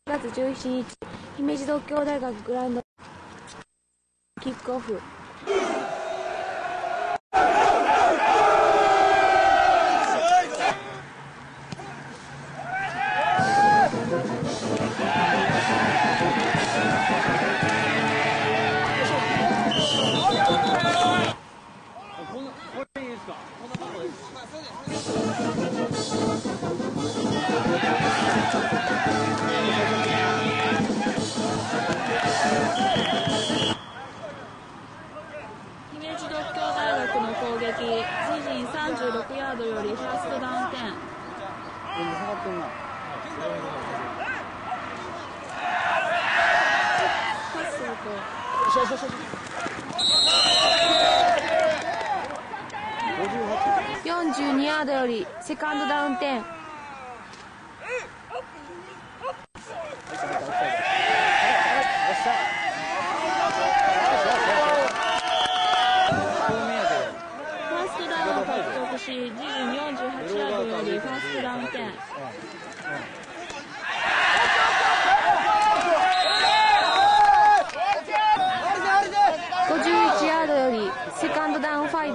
月17日、姫路獨協大学グラウンドキックオフ。 姫路獨協大学の攻撃、自陣36ヤードよりファーストダウン10。パスすると 42ヤードよりセカンドダウン10。 自陣48ヤードよりファーストダウン10。 51ヤードよりセカンドダウン5。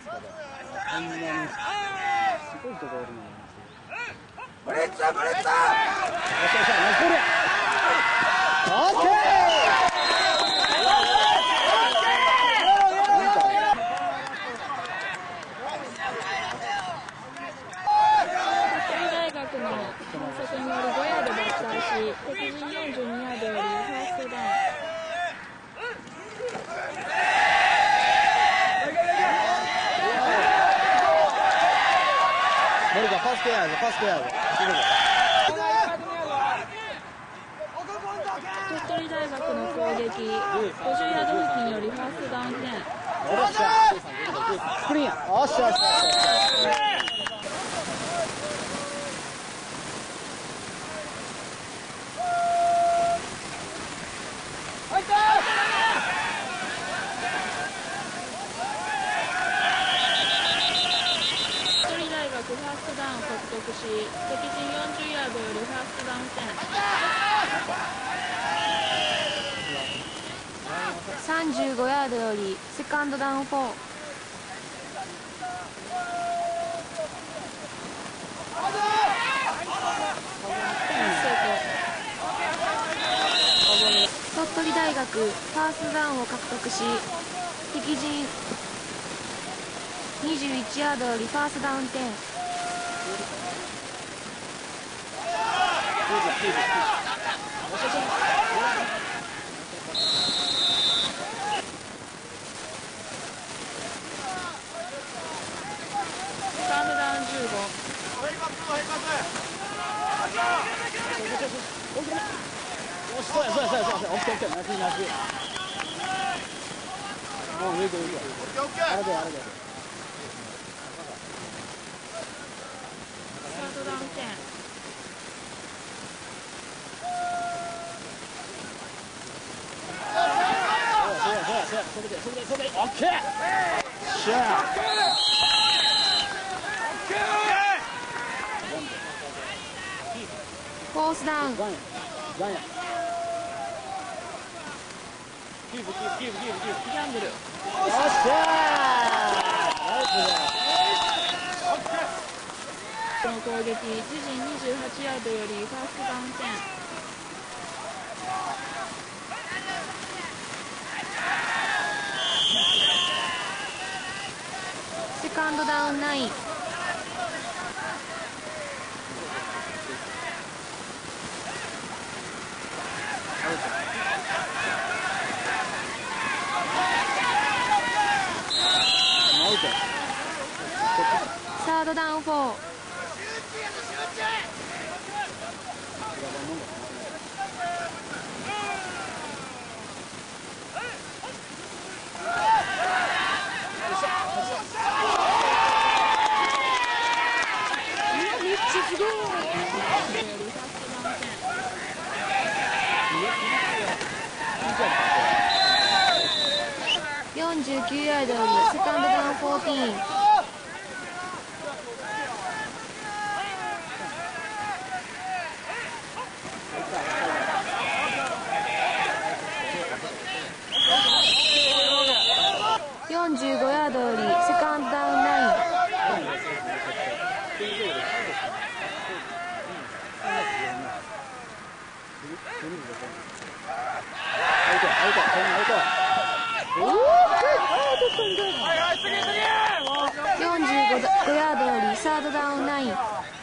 ブリッツブリッツ。 反則により5ヤード脱退し、敵陣42ヤードよりファーストダウン。 森田ファーストヤード、ファーストヤード。 鳥取大学の攻撃、50ヤード付近よりファーストダウン10。 スクリーンや。おっしゃおっしゃ。 ファーストダウンを獲得し、敵陣40ヤードよりファーストダウン10。 35ヤードよりセカンドダウン4。鳥取大学ファーストダウンを獲得し、敵陣21ヤードよりファーストダウン10。 セカンドダウン15。 そうやそうやそうやそうや。オッケーオッケー。ナイスナイス。もう上行く上行く。あれであれで。 サードダウン10。 それでオッケー。シャー。 フォースダウン。 ガンや。キープ。 ギャンブル。 よっしゃー。 この攻撃、自陣28ヤードよりファーストダウン10。 セカンドダウン9。サードダウン4。めっちゃすごい。49ヤードよりセカンドダウン14。 45ヤードよりサードダウンライン。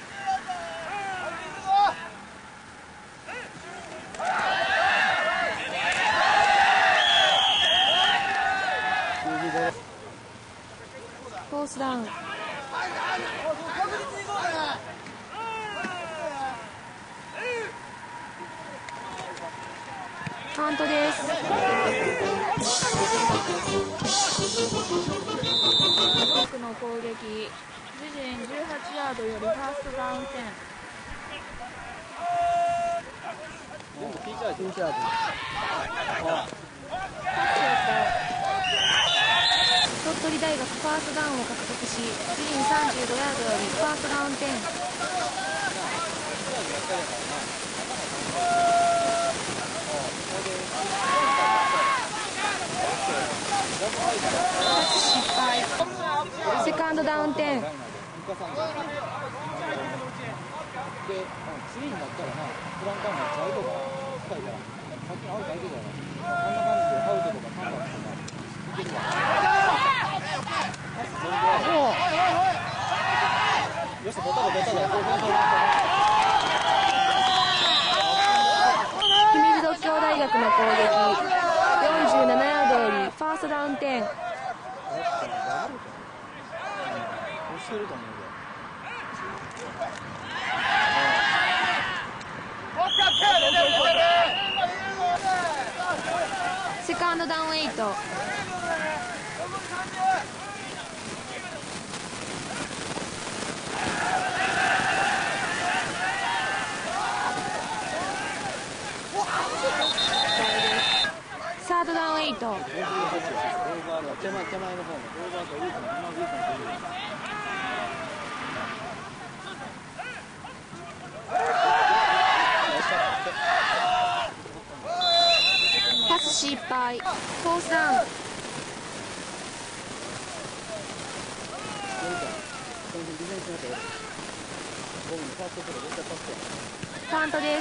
フォースダウン。カウントです。 僕の攻撃、自陣18ヤードよりファーストダウン10。 全部聞いちゃう聞いちゃう。 鳥取大学ファーストダウンを獲得し、自陣35ヤードよりファーストダウン10。失敗。セカンドダウン10。 で、次になったらな、フランカーもアウトが深いから、さっきのアウトだけじゃない。あんな感じでアウトとかカンバーとかいけるから。よし、ボタボタだ。 姫路獨協大学の攻撃、47ヤードよりファーストダウン10。 してると思うよ。 セカンドダウン8。サードダウン8。 手前の方のオーバーがいいかな、うまくいいかな。 パス失敗。フォースダウン。カウントです。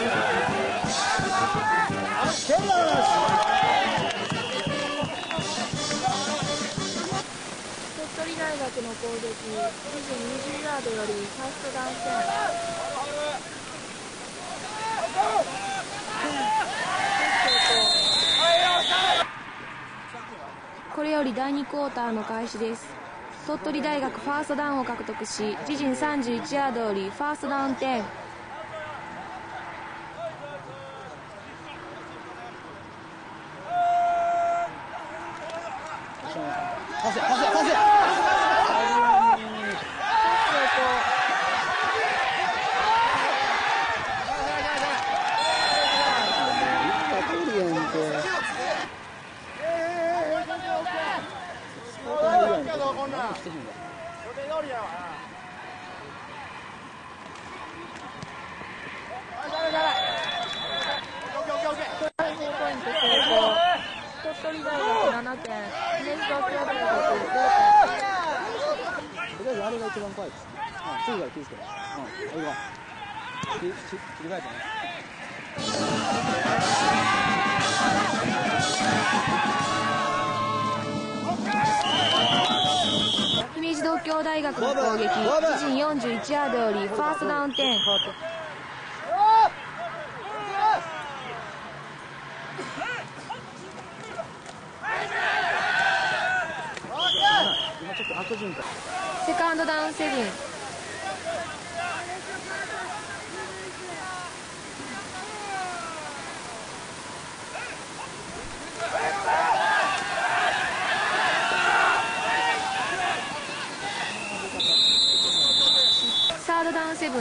鳥取大学の攻撃、自陣20ヤードよりファーストダウン10。 これより第2クォーターの開始です。鳥取大学ファーストダウンを獲得し、自陣31ヤードよりファーストダウン10。 鳥取大学7点、姫路獨協大学5点。 とりあえずあれが一番怖いです。次から気をつけて。いいわ。切り替えてね。 姫路獨協大学の攻撃、自陣41ヤードよりファーストダウン10。セカンドダウン7。サードダウン7。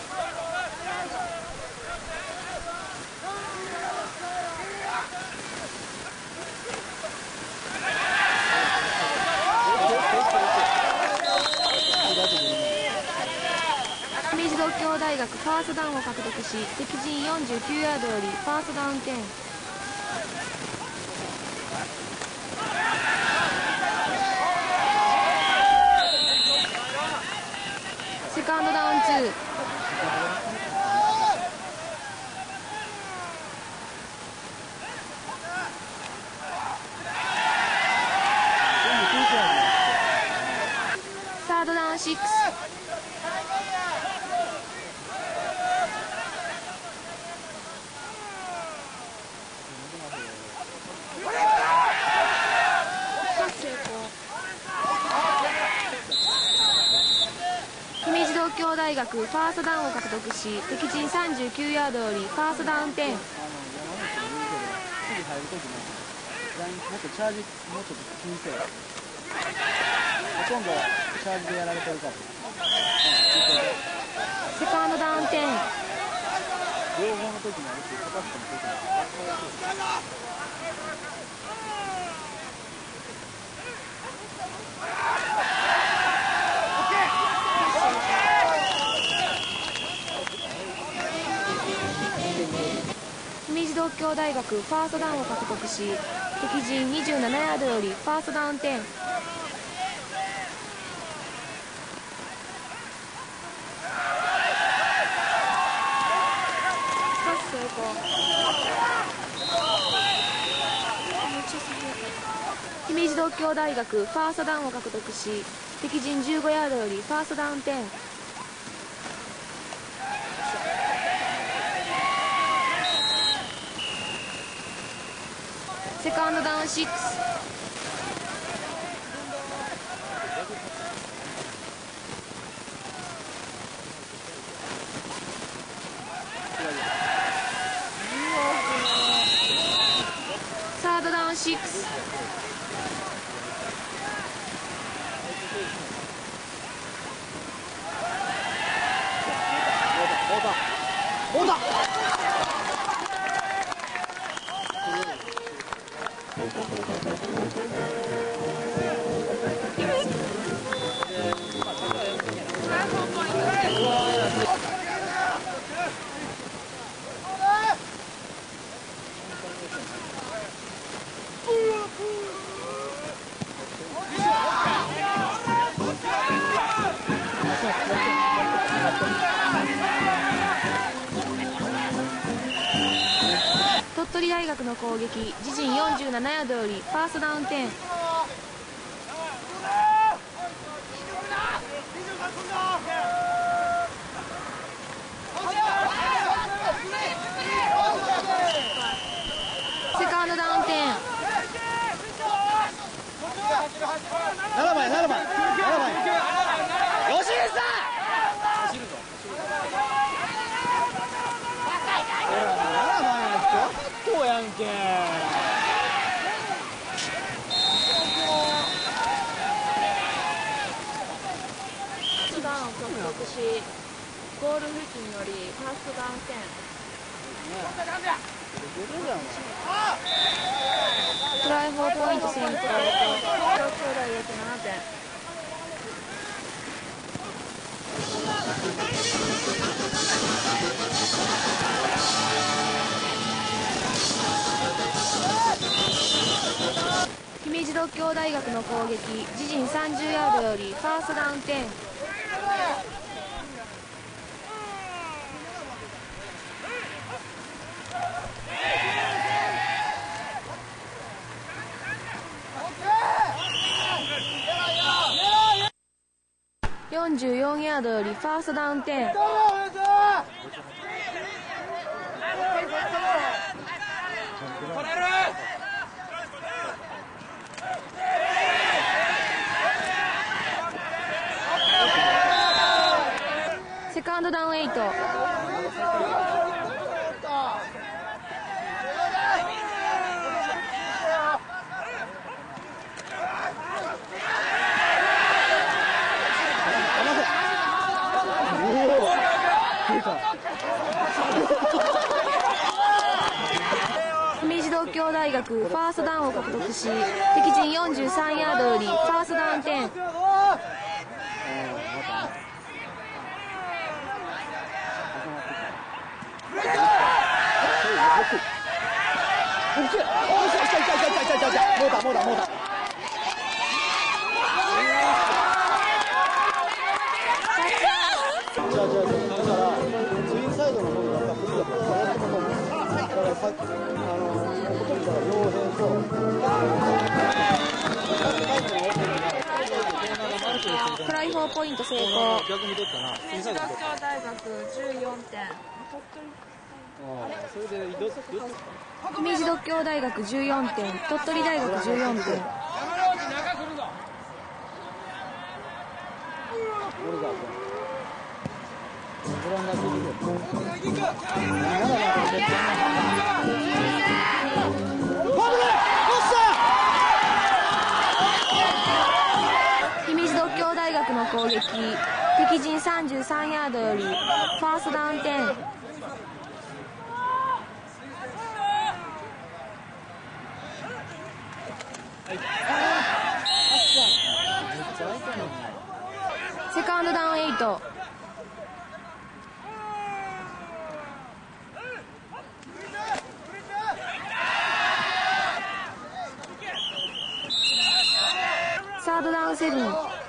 姫路獨協大学ファーストダウンを獲得し、敵陣49ヤードよりファーストダウン10。セカンドダウン2。 学ファーストダウンを獲得し、敵陣39ヤードよりファーストダウン10。 山口も言うけど、次入る時も、もっとチャージ、もうちょっと気にせえよ。ほとんどチャージでやられてるから。 セカンドダウン10。 両方の時もあるし、片っぽの時もある。 姫路獨協大学ファーストダウンを獲得し、敵陣27ヤードよりファーストダウン10。 パス成功。 姫路獨協大学ファーストダウンを獲得し、敵陣15ヤードよりファーストダウン10。セカンドダウン6。サードダウン6。鳥取大学の攻撃、自陣47ヤードよりファーストダウン10。セカンドダウン10。 7番や、7番。吉井さん。そうやんけ。 ダウンを獲得し、ゴール付近よりファーストダウン10。 トライ4ポイント先行。 独協大学7点。 姫路獨協大学の攻撃、自陣30ヤードよりファーストダウン10。44ヤードよりファーストダウン10。セカンドダウン8。姫路獨協大学ファーストダウンを獲得し、敵陣43ヤードよりファーストダウン10。 もうだ。じゃあだからツインサイドの方にやっぱりやってもだからさっきほとんど両辺とフライ4ポイント成功。 逆に取ったな。 姫路獨協大学14点。 それでどっち姫路獨協大学14点、鳥取大学14点。 オランダ出てくる。 姫路獨協大学の攻撃、敵陣33ヤードよりファーストダウン10。セカンドダウン8。サードダウン7。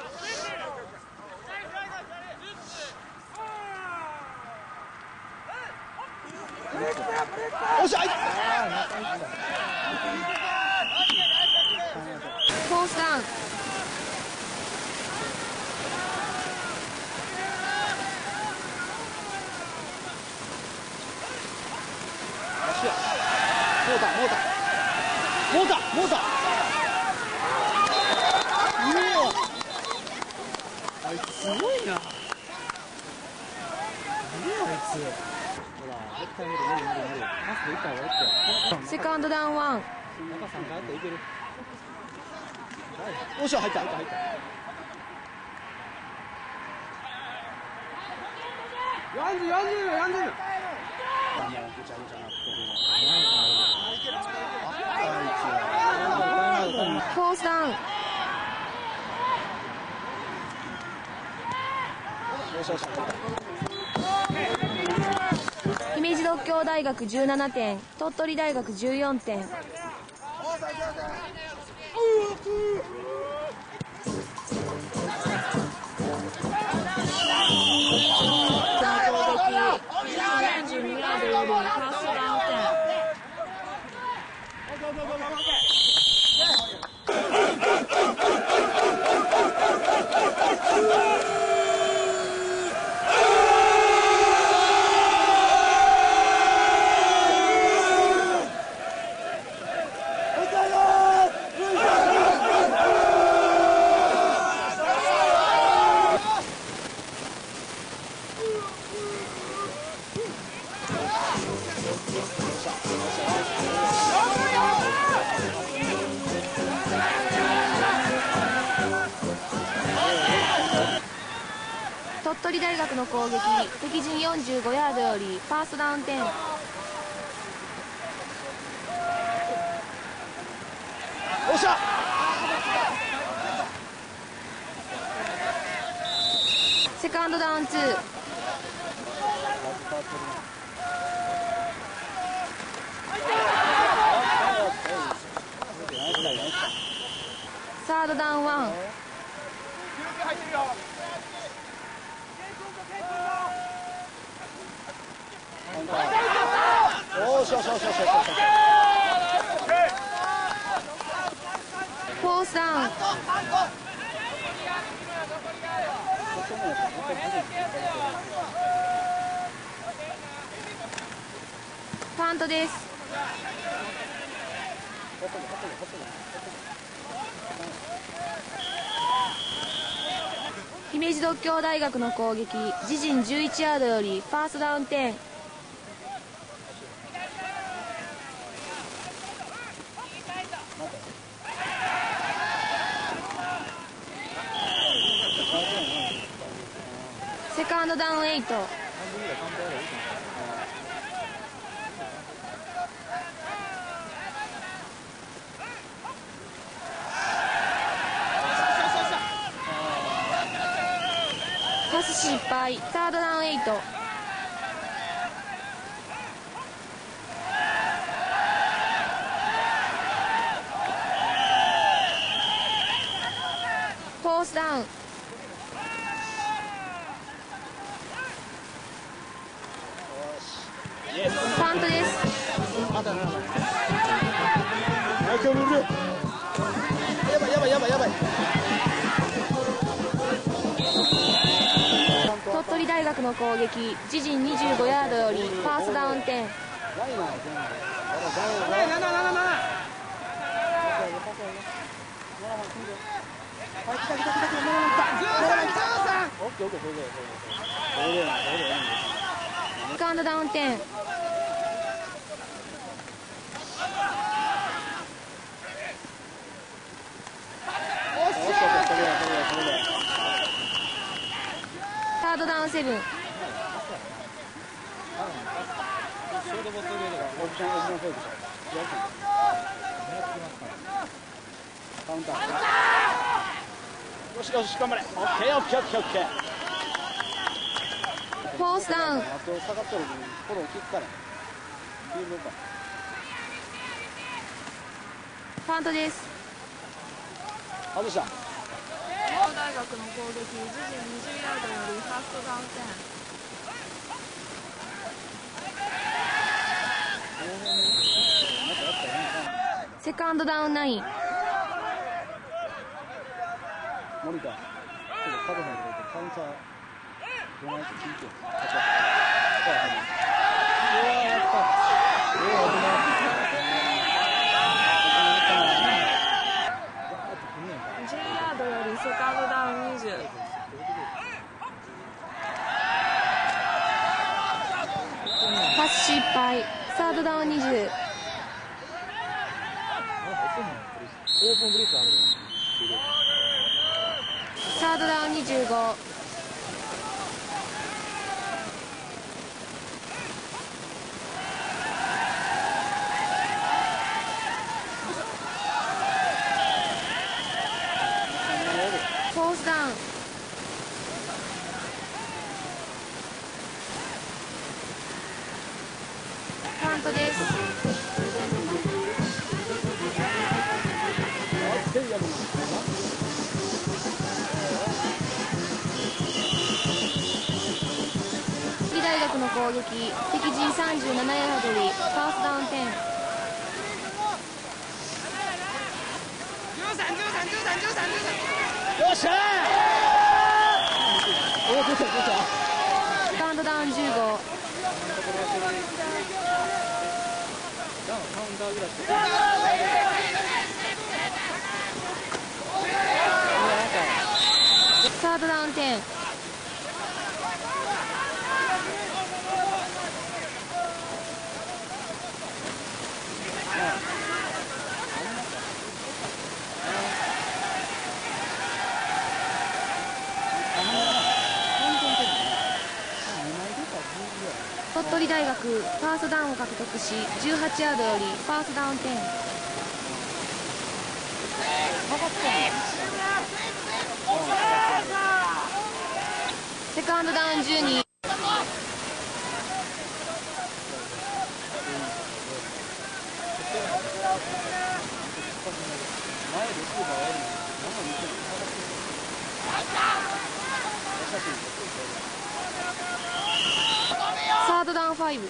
おっしゃ、 フォースダウン。 モータいいよ。あいつすごいな。何やあいつ。ほら絶対無理。パスでいった方がいいって。 セカンドダウン1。 中3回やったらいける。おっしゃ、入った。40。 フォースダウン。姫路獨協大学17点、鳥取大学14点。 42ヤードよりファーストダウン鳥取大学の攻撃、敵陣45ヤードよりファーストダウン10。 おっしゃ。 セカンドダウン2。サードダウン1。 おし。 フォースダウン。パントです。姫路獨協大学の攻撃、自陣11ヤードよりファーストダウン10。セカンドダウン8。パス失敗。サードダウン8。フォースダウン。パントです。 やばい。 鳥取大学の攻撃、自陣25ヤードよりファーストダウン10。 はい来た来た来た来た7番来た7番来たオッケーオッケーそれでセカンドダウン10。サードダウン7。 ショートボス入れるからオプションフェイクした狙ってきますからカウンターよしよし頑張れオッケーオッケーオッケーオッケーフォースダウン。 あと下がっとる分フォローキックからフィールドかパントです。 外した東京大学の攻撃、自陣20ヤードよりファーストダウン10。 セカンドダウン9。 森田ちょっと角さんとかカウンターどないって聞いてうわやった 10ヤードよりセカンドダウン20。 パス失敗。サードダウン20。 オープンブリックあるよサードダウン25。フォースダウン。カウントです。大学の攻撃、敵陣37ヤードにファーストダウン10。 よっしゃーどうしたセカンドダウン15。 カウンターぐらいしてサードダウン10。鳥取大学ファーストダウンを獲得し18ヤードよりファーストダウン10。セカンドダウン12。サードダウン5。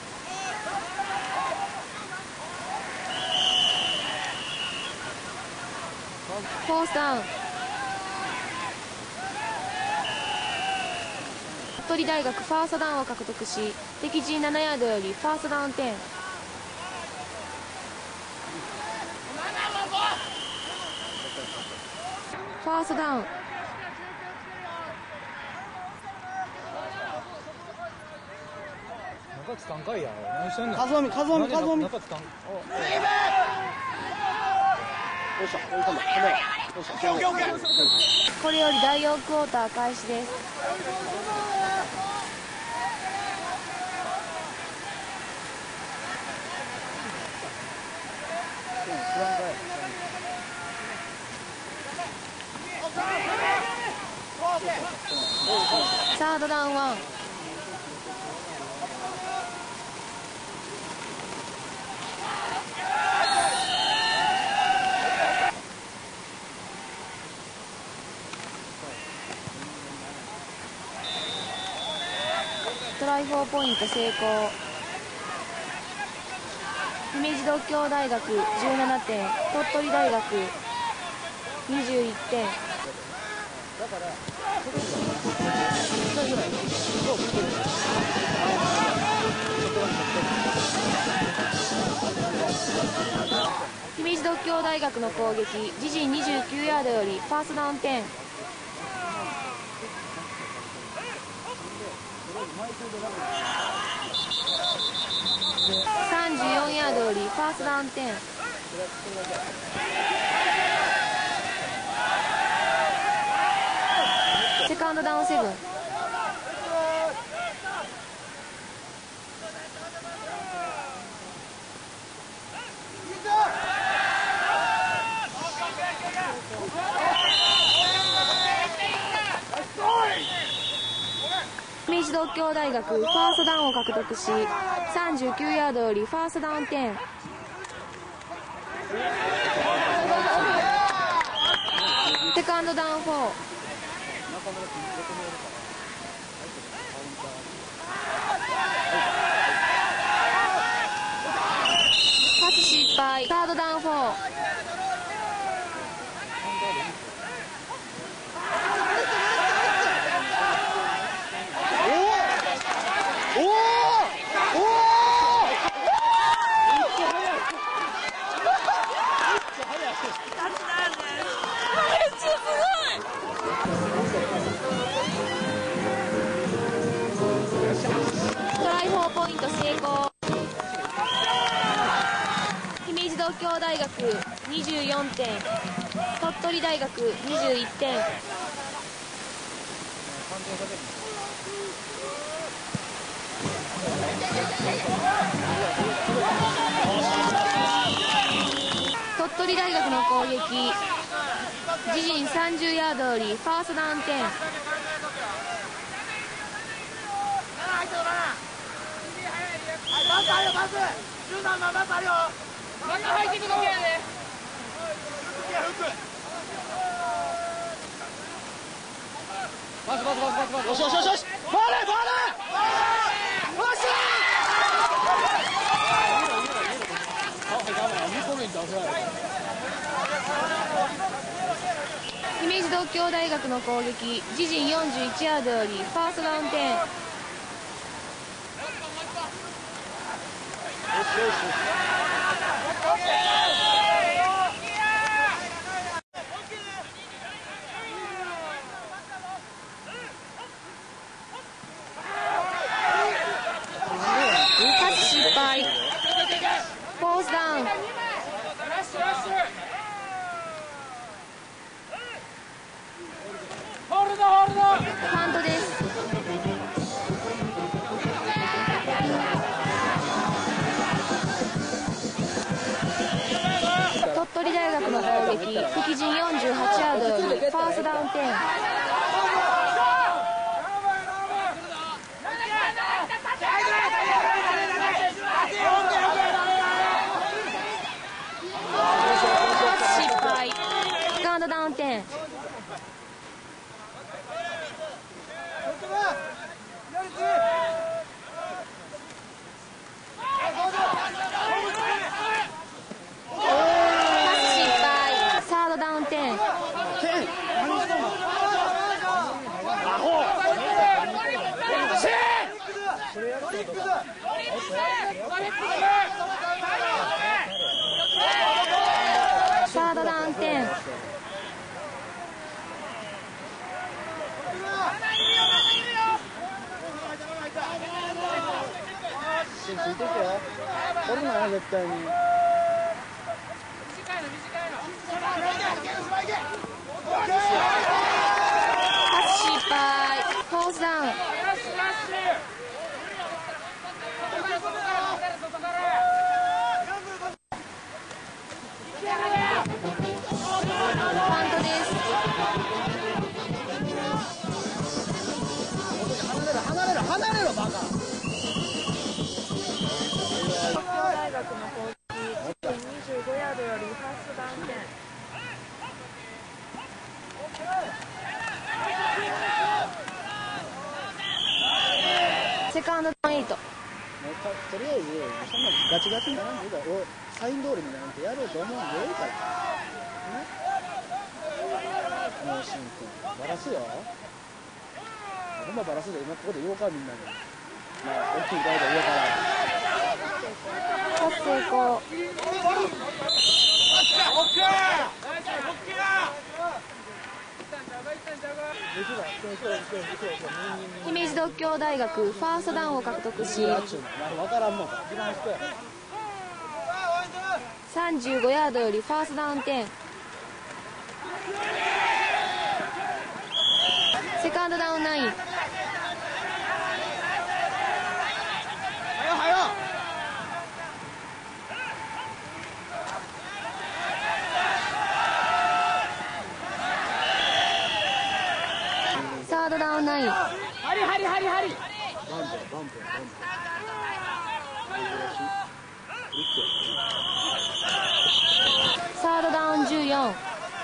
フォースダウン。鳥取大学ファーストダウンを獲得し敵陣7ヤードよりファーストダウン10。ファーストダウン。 中津3回や何してんの和臣中津3どうした追い込んだどうしたこれより第4クォーター開始です。サードダウン1。トライ4ポイント成功。姫路獨協大学17点、鳥取大学21点。姫路獨獨協大学の攻撃、自陣29ヤードよりファーストダウン10。34ヤードよりファーストダウン10。セカンドダウン7。明治獨協大学ファーストダウンを獲得し、39ヤードよりファーストダウン10。セカンドダウン4。パス失敗。サードダウン4。ポイント成功。姫路獨協大学24点、鳥取大学21点。鳥取大学の攻撃、自陣30ヤードよりファーストダウン10。パス13番パスあるよ。中入っていくだけやで。パスよしよしよしよし。ボールよし。姫路獨協大学の攻撃、自陣41ヤードよりファーストダウン10。パス失敗。フォースダウン。パントです。鳥取大学の攻撃、敵陣48ヤードよりファーストダウン10。パス失敗。セカンドダウン10。サードダウン10。サードダウン10。 ついててよ。取るなよ絶対に。 パス失敗。フォースダウン。パントです。 離れろバカ。 大学の攻撃、25ヤードよりファーストダウン10。 セカンドダウン8。 とりあえずそんなガチガチにならんでいいからサイン通りになんてやろうと思うんでいいからね。もうしんくんバラすよ。ほんまバラすで今ここで言おうかみんなに。まあ大きい声で言おうから。 パス成功。 姫路獨協大学ファーストダウンを獲得し、35ヤードよりファーストダウン10。セカンドダウン9。サードダウン9。サードダウン14。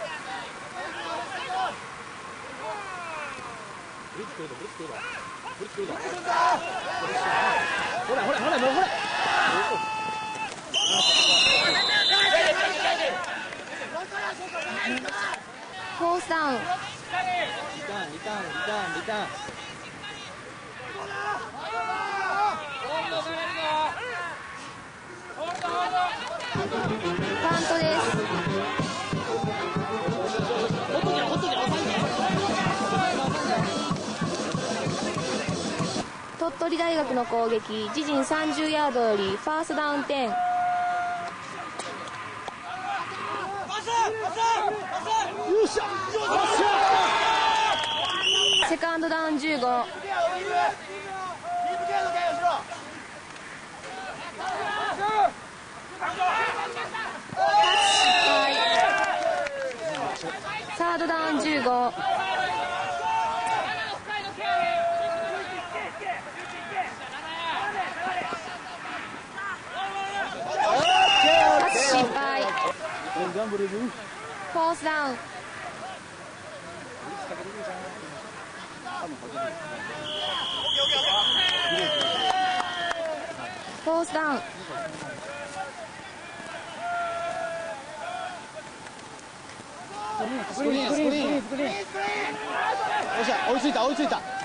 フォースダウン。 リターン。 パントです。鳥取大学の攻撃、自陣30ヤードよりファーストダウン10。セカンドダウン15。サードダウン15。パス失敗。フォースダウン。フォースダウン。 スクリーン。よっしゃ、追いついた。鳥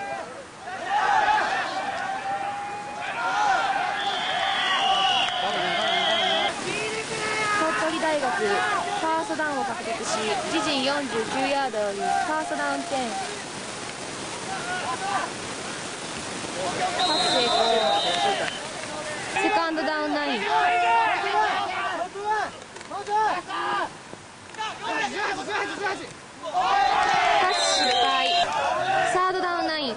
取大学ファーストダウンを獲得し、自陣49ヤードよりファーストダウン10。パス成功。セカンドダウン9。パス失敗。サードダウン9。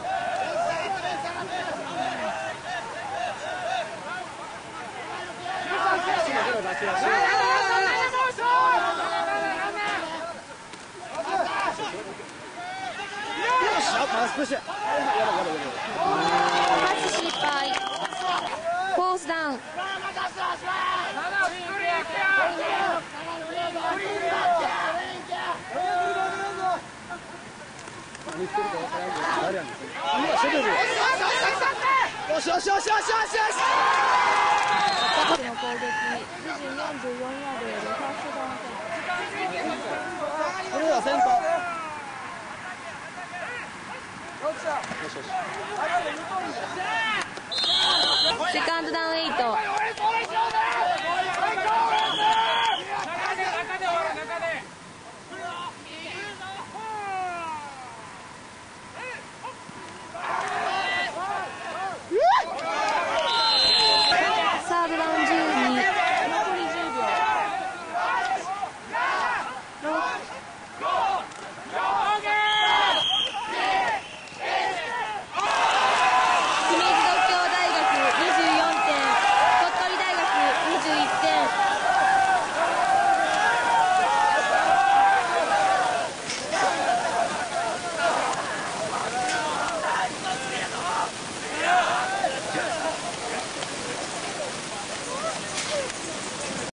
パス失敗。フォースダウン。フォ